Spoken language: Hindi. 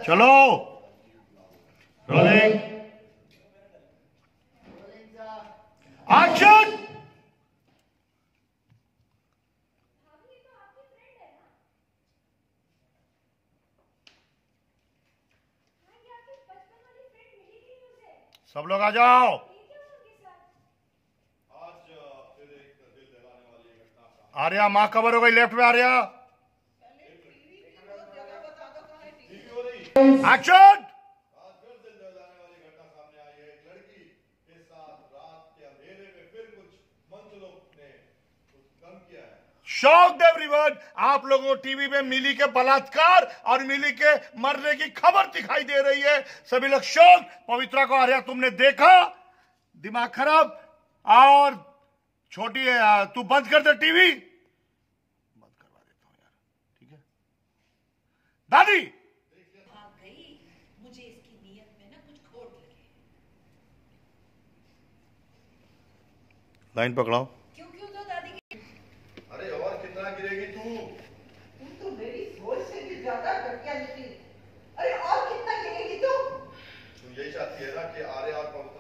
चलो रोलिंग एक्शन। सब लोग आ जाओ। आर्या माँ कवर हो गई, लेफ्ट में आर्या। एक्शन। शॉक्ड एवरीवन, आप लोगों को टीवी में मिली के बलात्कार और मिली के मरने की खबर दिखाई दे रही है। सभी लोग शॉक। पवित्रा को आर्या तुमने देखा, दिमाग खराब। और छोटी तू बंद कर दे टीवी, बंद करवा देता हूं यार, ठीक है। दादी भाग गई, मुझे इसकी नीयत में ना कुछ खोट लगी। लाइन पकड़ाओ। क्यों तो दादी की। अरे और कितना गिरेगी तू तो मेरी सोच से भी ज्यादा घटिया निकली। अरे और कितना गिरेगी तू? यही चाहती है ना कि आर्या और